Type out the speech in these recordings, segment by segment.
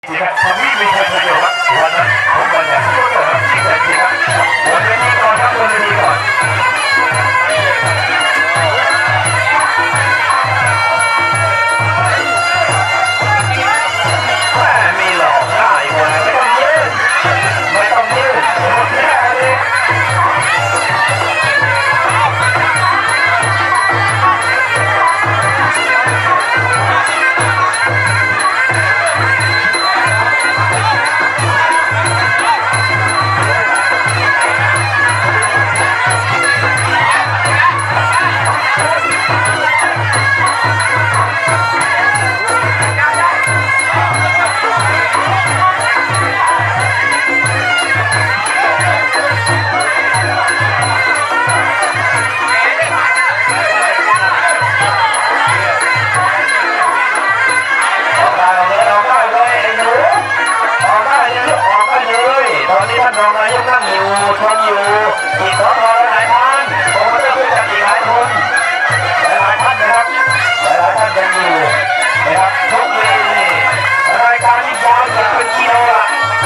ครับทำวิ่งมีคนเดียวครับวันนั้นผมบอลเนี่ยทุกคนครับที่แต่จริงครับบนเวทีก่อนครับบนเวทีก่อนมีหลอกง่ายกว่าไม่ต้องยืนไม่ต้องยืนหมดแค่นี้รองนายกนั่งอยู่ชมอยู่อีกสองหลายท่านผมจะพูดกับอีกหลายคนหลายท่านนะครับหลายท่านยังอยู่นะครับทุกเวทีรายการที่ยาวจะเป็นกิโลละ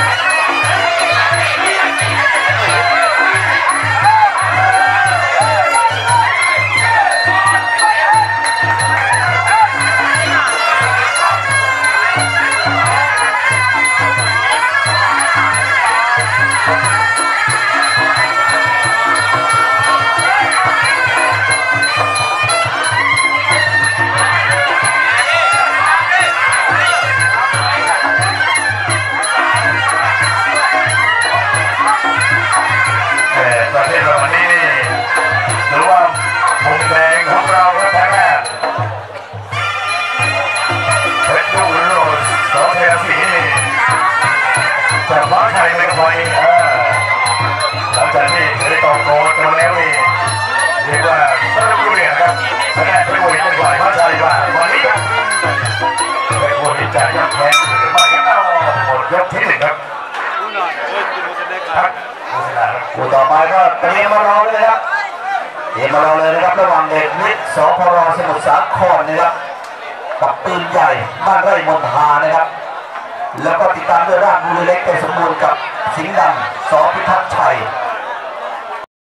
ประเทศเราวันนี้หรือว่ามุมแดงของเราแท้เป็นดูโรดสองเทียสีแต่ฟ้าไทยไม่ค่อยหลังจากที่เคยต่อโกนกันแล้วนี่เรียกว่าสนุกอยู่เนี่ยครับแต่เป็นมวยเป็นฝ่ายฟ้าไทยว่าวันนี้ครับเป็นมวยที่จะยับแข้งหรือไม่เอาหมดยกที่หนึ่งครับคู่ต่อไปก็เตรียมมารอเลยครับเตรียมมารอเลยนะครับระหว่างเด็กนิดสพรสมุทรสาครนะครับกับปืนใหญ่บ้านไร่มณฑานะครับแล้วก็ติดตามด้วยราชบุรีเล็กแต่สมบูรณ์กับสิงห์ดำสพิทักษ์ชัย